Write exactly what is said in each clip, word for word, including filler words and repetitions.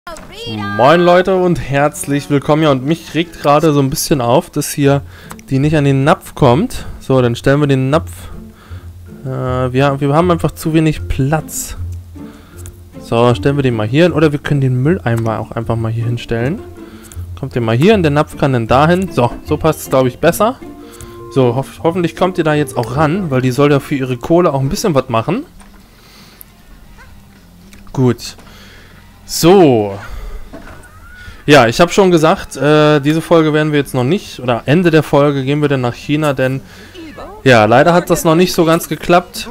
Moin Leute und herzlich willkommen. Ja, und mich regt gerade so ein bisschen auf, dass hier die nicht an den Napf kommt. So, dann stellen wir den Napf. Äh, wir, wir haben einfach zu wenig Platz. So, stellen wir den mal hier hin. Oder wir können den Mülleimer auch einfach mal hier hinstellen. Kommt der mal hier und der Napf kann dann dahin. So, so passt es, glaube ich, besser. So, ho hoffentlich kommt ihr da jetzt auch ran, weil die soll ja für ihre Kohle auch ein bisschen was machen. Gut. So. Ja, ich habe schon gesagt, äh, diese Folge werden wir jetzt noch nicht, oder Ende der Folge gehen wir dann nach China, denn, ja, leider hat das noch nicht so ganz geklappt.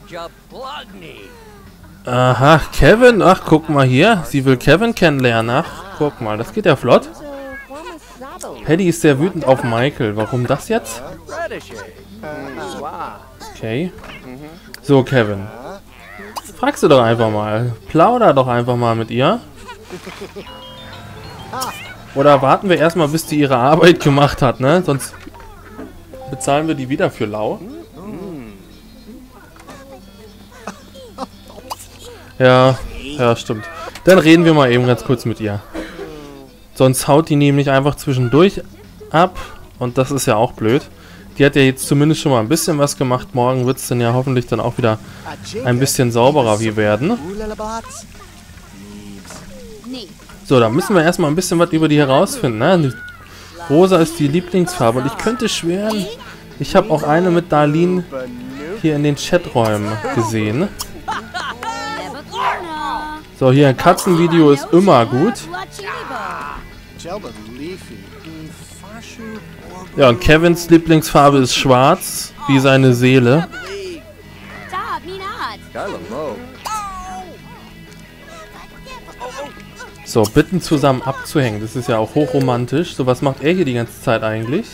Aha, Kevin, ach, guck mal hier, sie will Kevin kennenlernen, ach, guck mal, das geht ja flott. Paddy ist sehr wütend auf Michael, warum das jetzt? Okay. So, Kevin. Fragst du doch einfach mal, plauder doch einfach mal mit ihr. Oder warten wir erstmal, bis die ihre Arbeit gemacht hat, ne? Sonst bezahlen wir die wieder für lau. Ja, ja, stimmt. Dann reden wir mal eben ganz kurz mit ihr. Sonst haut die nämlich einfach zwischendurch ab. Und das ist ja auch blöd. Die hat ja jetzt zumindest schon mal ein bisschen was gemacht. Morgen wird es dann ja hoffentlich dann auch wieder ein bisschen sauberer wie werden. So, da müssen wir erstmal ein bisschen was über die herausfinden, ne? Rosa ist die Lieblingsfarbe und ich könnte schwören, ich habe auch eine mit Darlene hier in den Chaträumen gesehen. So, hier ein Katzenvideo ist immer gut. Ja, und Kevins Lieblingsfarbe ist schwarz, wie seine Seele. So, bitten zusammen abzuhängen. Das ist ja auch hochromantisch. So, was macht er hier die ganze Zeit eigentlich?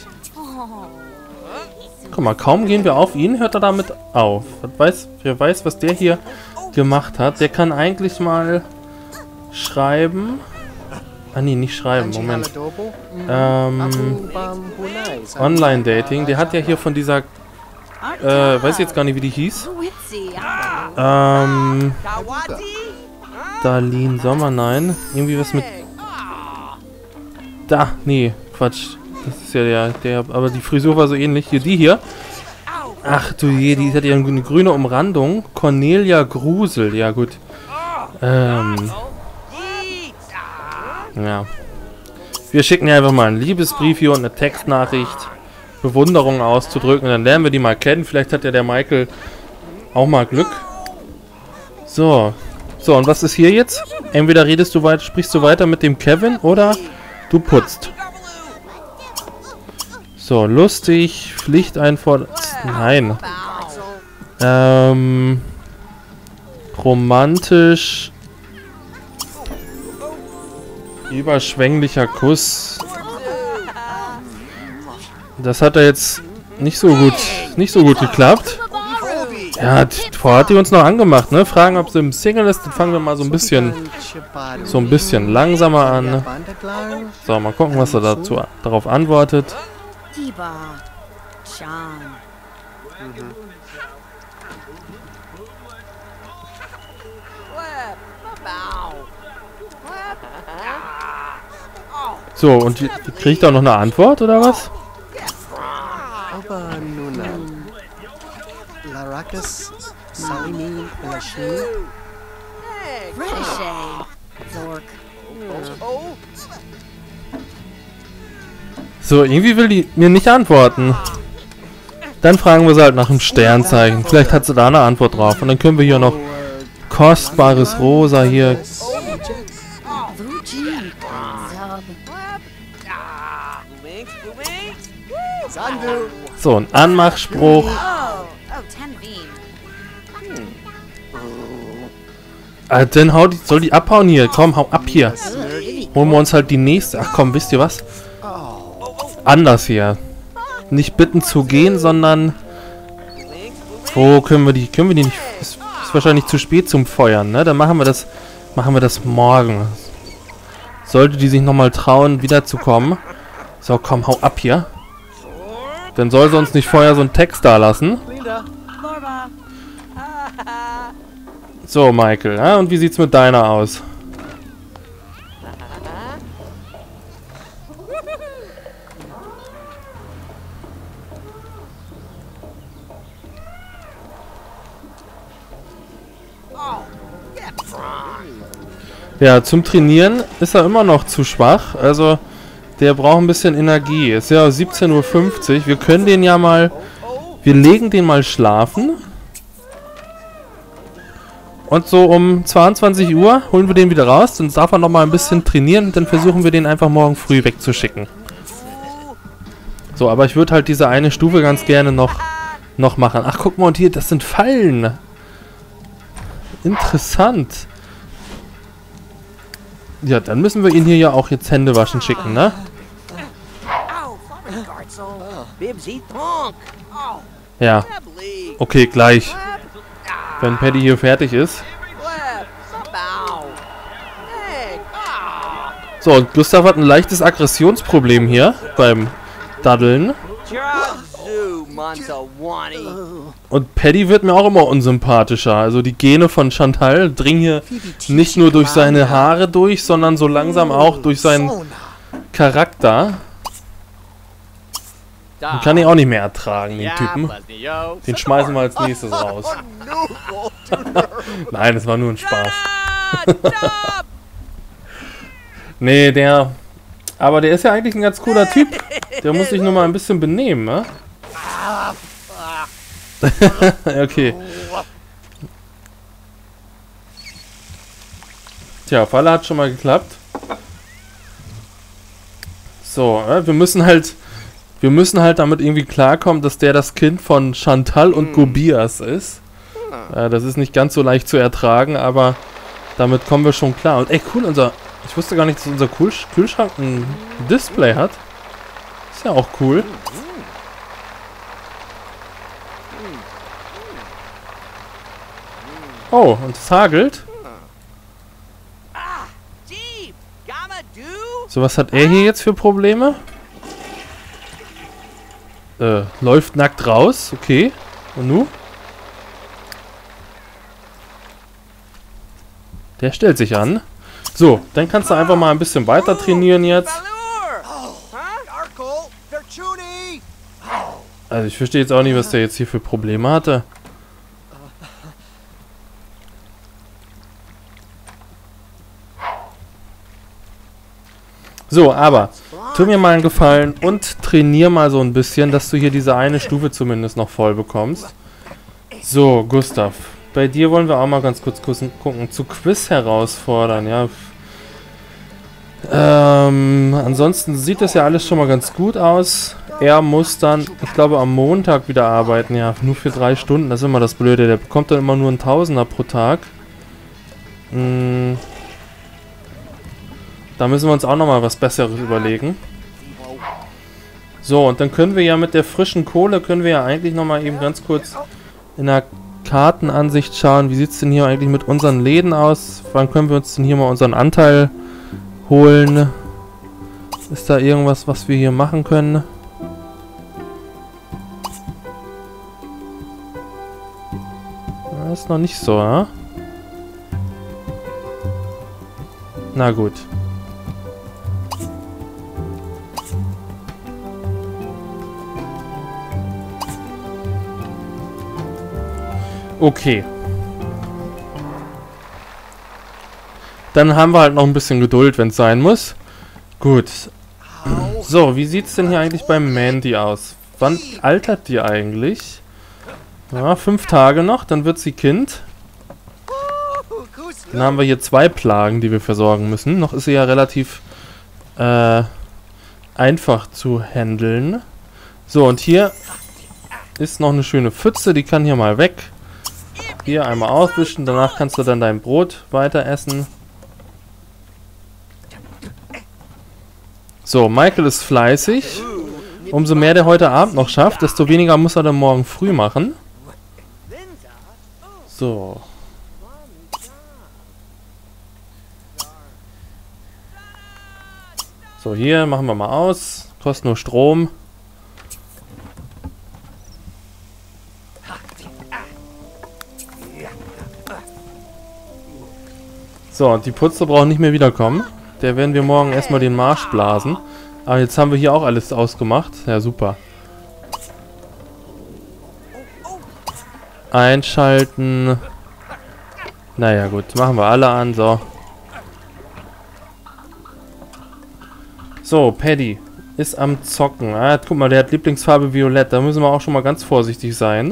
Guck mal, kaum gehen wir auf ihn, hört er damit auf. Weiß, wer weiß, was der hier gemacht hat. Der kann eigentlich mal schreiben. Ah, nee, nicht schreiben. Moment. Ähm, Online-Dating. Der hat ja hier von dieser... Äh, weiß ich jetzt gar nicht, wie die hieß. Ähm... Darlene Sommer, nein. Irgendwie was mit... Da, nee, Quatsch. Das ist ja der, der... Aber die Frisur war so ähnlich. Hier, die hier. Ach du je, die hat ja eine grüne Umrandung. Cornelia Grusel, ja gut. Ähm... Ja. Wir schicken ja einfach mal einen Liebesbrief hier und eine Textnachricht. Bewunderung auszudrücken. Dann lernen wir die mal kennen. Vielleicht hat ja der Michael auch mal Glück. So. So, und was ist hier jetzt? Entweder redest du weiter, sprichst du weiter mit dem Kevin oder du putzt. So, lustig, Pflicht einfordern. Nein. Ähm. Romantisch. Überschwänglicher Kuss. Das hat ja jetzt nicht so gut, nicht so gut geklappt. Ja, vorher hat die uns noch angemacht, ne? Fragen, ob sie im Single ist. Dann fangen wir mal so ein bisschen, so ein bisschen langsamer an. So, mal gucken, was er dazu darauf antwortet. So, und die, die kriegt auch noch eine Antwort, oder was? So, irgendwie will die mir nicht antworten. Dann fragen wir sie halt nach dem Sternzeichen. Vielleicht hat sie da eine Antwort drauf. Und dann können wir hier noch kostbares Rosa hier. So, ein Anmachspruch. Ah, dann hau die, soll die abhauen hier. Komm, hau ab hier. Holen wir uns halt die nächste. Ach komm, wisst ihr was? Anders hier. Nicht bitten zu gehen, sondern... Wo können wir die... Können wir die nicht... Ist, ist wahrscheinlich zu spät zum Feuern, ne? Dann machen wir das... Machen wir das morgen. Sollte die sich nochmal trauen, wiederzukommen. So, komm, hau ab hier. Dann soll sie uns nicht vorher so einen Text da lassen. So, Michael, ja? Und wie sieht's mit deiner aus? Ja, zum Trainieren ist er immer noch zu schwach. Also, der braucht ein bisschen Energie. Ist ja siebzehn Uhr fünfzig. Wir können den ja mal... Wir legen den mal schlafen. Und so um zweiundzwanzig Uhr holen wir den wieder raus. Dann darf er noch mal ein bisschen trainieren. Und dann versuchen wir den einfach morgen früh wegzuschicken. So, aber ich würde halt diese eine Stufe ganz gerne noch, noch machen. Ach, guck mal, und hier, das sind Fallen. Interessant. Ja, dann müssen wir ihn hier ja auch jetzt Hände waschen schicken, ne? Ja. Okay, gleich. Wenn Paddy hier fertig ist. So, und Gustav hat ein leichtes Aggressionsproblem hier beim Daddeln. Und Paddy wird mir auch immer unsympathischer. Also die Gene von Chantal dringen hier nicht nur durch seine Haare durch, sondern so langsam auch durch seinen Charakter. Den kann ich auch nicht mehr ertragen, den Typen. Den schmeißen wir als nächstes raus. Nein, es war nur ein Spaß. Nee, der... Aber der ist ja eigentlich ein ganz cooler Typ. Der muss sich nur mal ein bisschen benehmen, ne? Okay. Tja, Falle hat schon mal geklappt. So, äh, wir müssen halt... Wir müssen halt damit irgendwie klarkommen, dass der das Kind von Chantal und Gobias ist. Äh, das ist nicht ganz so leicht zu ertragen, aber damit kommen wir schon klar. Und ey, cool, unser... Ich wusste gar nicht, dass unser Kühl Kühlschrank ein Display hat. Ist ja auch cool. Oh, und es hagelt. So, was hat er hier jetzt für Probleme? Äh, läuft nackt raus. Okay. Und nu? Der stellt sich an. So, dann kannst du einfach mal ein bisschen weiter trainieren jetzt. Also ich verstehe jetzt auch nicht, was der jetzt hier für Probleme hatte. So, aber tu mir mal einen Gefallen und trainier mal so ein bisschen, dass du hier diese eine Stufe zumindest noch voll bekommst. So, Gustav. Bei dir wollen wir auch mal ganz kurz gucken. Zu Quiz herausfordern, ja. Ähm, ansonsten sieht das ja alles schon mal ganz gut aus. Er muss dann, ich glaube, am Montag wieder arbeiten. Ja, nur für drei Stunden. Das ist immer das Blöde. Der bekommt dann immer nur einen Tausender pro Tag. Hm. Da müssen wir uns auch nochmal was Besseres überlegen. So, und dann können wir ja mit der frischen Kohle, können wir ja eigentlich nochmal eben ganz kurz in der Kartenansicht schauen. Wie sieht es denn hier eigentlich mit unseren Läden aus? Wann können wir uns denn hier mal unseren Anteil holen? Ist da irgendwas, was wir hier machen können? Das ist noch nicht so, ja? Na gut. Okay. Dann haben wir halt noch ein bisschen Geduld, wenn es sein muss. Gut. So, wie sieht es denn hier eigentlich bei Mandy aus? Wann altert die eigentlich? Ja, fünf Tage noch, dann wird sie Kind. Dann haben wir hier zwei Plagen, die wir versorgen müssen. Noch ist sie ja relativ äh, einfach zu handeln. So, und hier ist noch eine schöne Pfütze, die kann hier mal weg. Hier einmal auswischen, danach kannst du dann dein Brot weiter essen. So, Michael ist fleißig. Umso mehr der heute Abend noch schafft, desto weniger muss er dann morgen früh machen. So. So, hier machen wir mal aus. Kostet nur Strom. So, und die Putze brauchen nicht mehr wiederkommen. Der werden wir morgen erstmal den Marsch blasen. Aber jetzt haben wir hier auch alles ausgemacht. Ja, super. Einschalten. Naja, gut. Machen wir alle an. So. So, Paddy ist am Zocken. Ah, guck mal, der hat Lieblingsfarbe Violett. Da müssen wir auch schon mal ganz vorsichtig sein.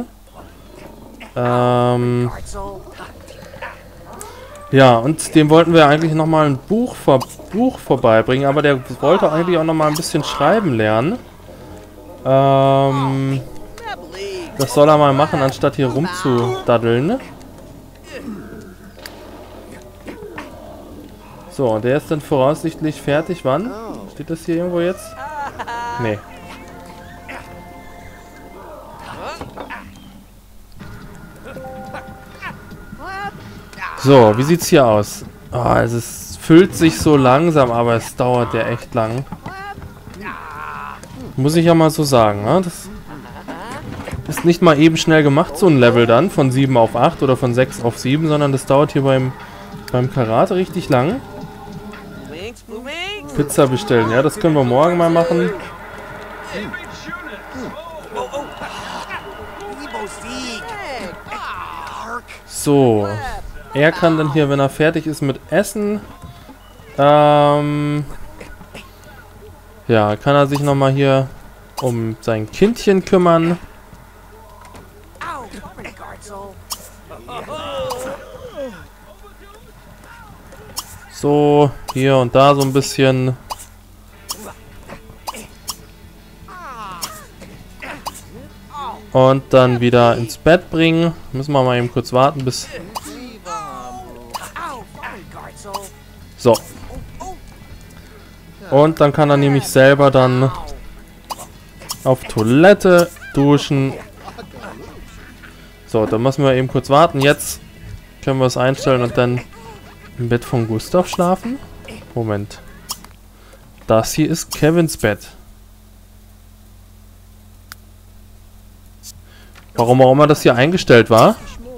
Ähm... Ja, und dem wollten wir eigentlich nochmal ein Buch, vor, Buch vorbeibringen, aber der wollte eigentlich auch nochmal ein bisschen schreiben lernen. Ähm, das soll er mal machen, anstatt hier rumzudaddeln. So, und der ist dann voraussichtlich fertig. Wann? Steht das hier irgendwo jetzt? Nee. So, wie sieht's hier aus? Oh, also es füllt sich so langsam, aber es dauert ja echt lang. Muss ich ja mal so sagen, ne? Das ist nicht mal eben schnell gemacht, so ein Level dann, von sieben auf acht oder von sechs auf sieben, sondern das dauert hier beim, beim Karate richtig lang. Pizza bestellen, ja, das können wir morgen mal machen. So. Er kann dann hier, wenn er fertig ist mit Essen, ähm, ja, kann er sich nochmal hier um sein Kindchen kümmern. So, hier und da so ein bisschen. Und dann wieder ins Bett bringen. Müssen wir mal eben kurz warten, bis... So. Und dann kann er nämlich selber dann auf Toilette duschen. So, dann müssen wir eben kurz warten. Jetzt können wir es einstellen und dann im Bett von Gustav schlafen. Moment. Das hier ist Kevins Bett. Warum auch immer das hier eingestellt war.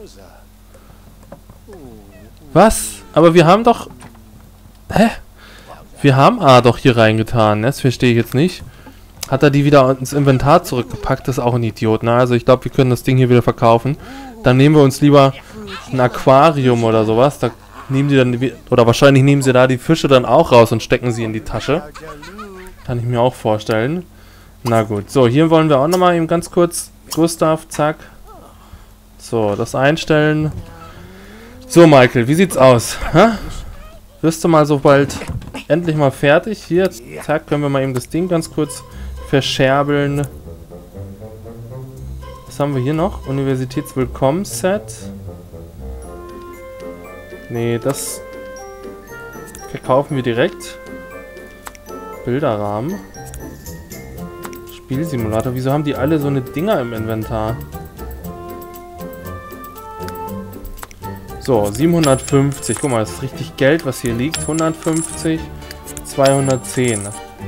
Was? Aber wir haben doch... Hä? Wir haben A doch hier reingetan. Das verstehe ich jetzt nicht. Hat er die wieder ins Inventar zurückgepackt? Das ist auch ein Idiot. Ne? Also ich glaube, wir können das Ding hier wieder verkaufen. Dann nehmen wir uns lieber ein Aquarium oder sowas. Da nehmen die dann... Oder wahrscheinlich nehmen sie da die Fische dann auch raus und stecken sie in die Tasche. Kann ich mir auch vorstellen. Na gut. So, hier wollen wir auch nochmal eben ganz kurz... Gustav, zack. So, das einstellen. So, Michael, wie sieht's aus? Hä? Wirst du mal so bald endlich mal fertig? Hier, zack, können wir mal eben das Ding ganz kurz verscherbeln. Was haben wir hier noch? Universitätswillkommensset. Nee, das verkaufen wir direkt. Bilderrahmen. Spielsimulator. Wieso haben die alle so eine Dinger im Inventar? So, siebenhundertfünfzig. Guck mal, das ist richtig Geld, was hier liegt. hundertfünfzig, zweihundertzehn.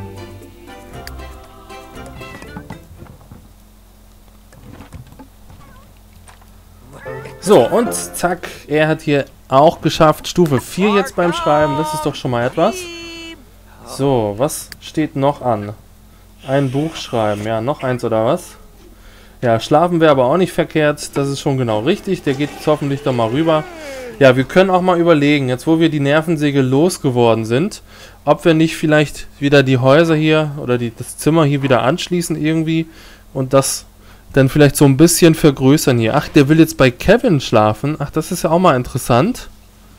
So, und zack. Er hat hier auch geschafft. Stufe vier jetzt beim Schreiben. Das ist doch schon mal etwas. So, was steht noch an? Ein Buch schreiben. Ja, noch eins oder was? Ja, schlafen wäre aber auch nicht verkehrt. Das ist schon genau richtig. Der geht jetzt hoffentlich doch mal rüber. Ja, wir können auch mal überlegen, jetzt wo wir die Nervensäge losgeworden sind, ob wir nicht vielleicht wieder die Häuser hier oder die, das Zimmer hier wieder anschließen irgendwie und das dann vielleicht so ein bisschen vergrößern hier. Ach, der will jetzt bei Kevin schlafen. Ach, das ist ja auch mal interessant.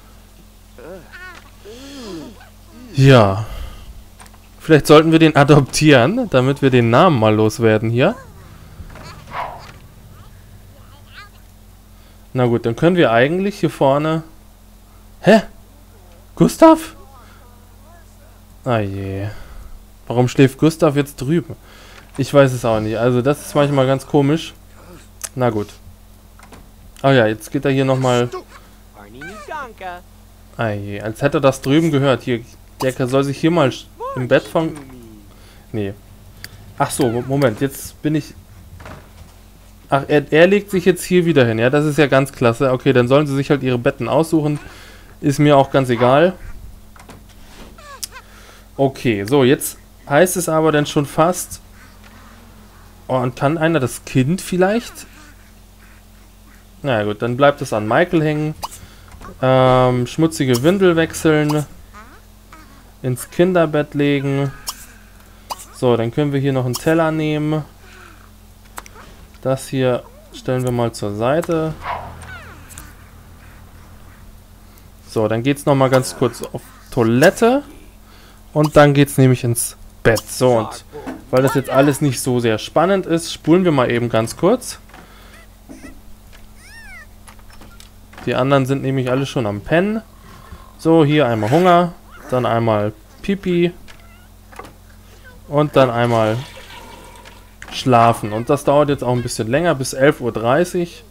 Ja. Vielleicht sollten wir den adoptieren, damit wir den Namen mal loswerden hier. Na gut, dann können wir eigentlich hier vorne... Hä? Gustav? Ah je. Warum schläft Gustav jetzt drüben? Ich weiß es auch nicht. Also das ist manchmal ganz komisch. Na gut. Ah ja, jetzt geht er hier nochmal... Ah je, als hätte er das drüben gehört. Hier, der soll sich hier mal... Im Bett von... Nee. Ach so, Moment, jetzt bin ich... Ach, er, er legt sich jetzt hier wieder hin, ja, das ist ja ganz klasse. Okay, dann sollen sie sich halt ihre Betten aussuchen. Ist mir auch ganz egal. Okay, so, jetzt heißt es aber dann schon fast... Oh, und kann einer das Kind vielleicht? Na ja, gut, dann bleibt es an Michael hängen. Ähm, schmutzige Windel wechseln. Ins Kinderbett legen. So, dann können wir hier noch einen Teller nehmen. Das hier stellen wir mal zur Seite. So, dann geht es nochmal ganz kurz auf Toilette. Und dann geht es nämlich ins Bett. So, und weil das jetzt alles nicht so sehr spannend ist, spulen wir mal eben ganz kurz. Die anderen sind nämlich alle schon am Pennen. So, hier einmal Hunger, dann einmal Pipi und dann einmal schlafen. Und das dauert jetzt auch ein bisschen länger, bis elf Uhr dreißig.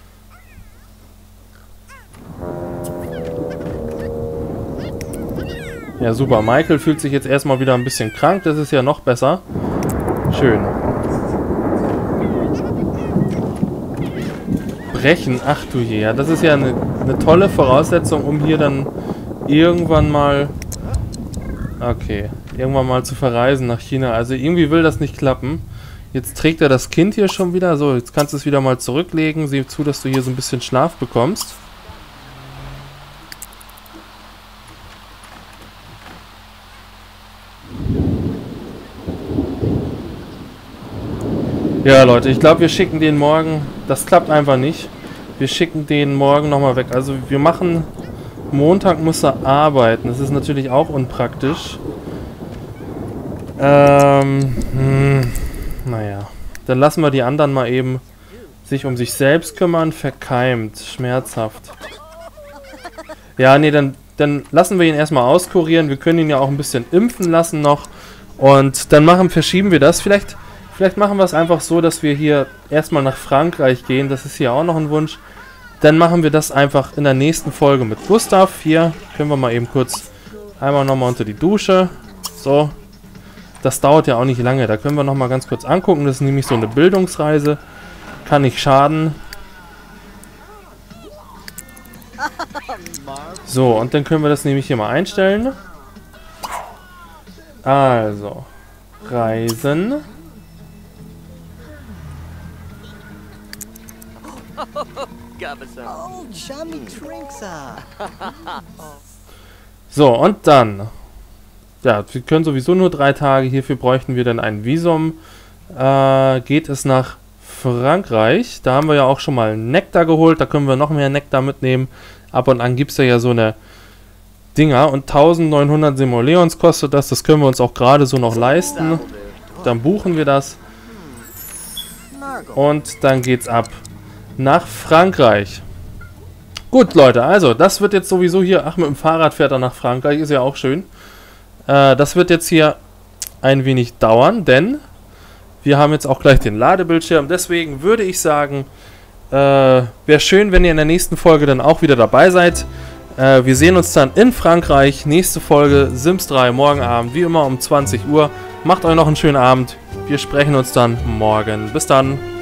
Ja, super. Michael fühlt sich jetzt erstmal wieder ein bisschen krank. Das ist ja noch besser. Schön. Brechen. Ach du je. Ja, das ist ja eine, eine tolle Voraussetzung, um hier dann irgendwann mal... Okay. Irgendwann mal zu verreisen nach China. Also irgendwie will das nicht klappen. Jetzt trägt er das Kind hier schon wieder. So, jetzt kannst du es wieder mal zurücklegen. Sieh zu, dass du hier so ein bisschen Schlaf bekommst. Ja, Leute, ich glaube, wir schicken den morgen... Das klappt einfach nicht. Wir schicken den morgen nochmal weg. Also wir machen... Montag muss er arbeiten. Das ist natürlich auch unpraktisch. Ähm... Hm, naja. Dann lassen wir die anderen mal eben sich um sich selbst kümmern. Verkeimt. Schmerzhaft. Ja, nee, dann, dann lassen wir ihn erstmal auskurieren. Wir können ihn ja auch ein bisschen impfen lassen noch. Und dann machen, verschieben wir das. Vielleicht... Vielleicht machen wir es einfach so, dass wir hier erstmal nach Frankreich gehen. Das ist hier auch noch ein Wunsch. Dann machen wir das einfach in der nächsten Folge mit Gustav. Hier können wir mal eben kurz einmal nochmal unter die Dusche. So. Das dauert ja auch nicht lange. Da können wir nochmal ganz kurz angucken. Das ist nämlich so eine Bildungsreise. Kann nicht schaden. So, und dann können wir das nämlich hier mal einstellen. Also. Reisen. So, und dann. Ja, wir können sowieso nur drei Tage. Hierfür bräuchten wir dann ein Visum. Äh, geht es nach Frankreich. Da haben wir ja auch schon mal Nektar geholt. Da können wir noch mehr Nektar mitnehmen. Ab und an gibt es ja so eine Dinger. Und neunzehnhundert Simoleons kostet das. Das können wir uns auch gerade so noch leisten. Dann buchen wir das. Und dann geht's ab nach Frankreich. Gut, Leute, also, das wird jetzt sowieso hier... Ach, mit dem Fahrrad fährt er nach Frankreich, ist ja auch schön. Äh, das wird jetzt hier ein wenig dauern, denn wir haben jetzt auch gleich den Ladebildschirm. Deswegen würde ich sagen, äh, wäre schön, wenn ihr in der nächsten Folge dann auch wieder dabei seid. Äh, wir sehen uns dann in Frankreich. Nächste Folge, Sims drei, morgen Abend, wie immer um zwanzig Uhr. Macht euch noch einen schönen Abend. Wir sprechen uns dann morgen. Bis dann.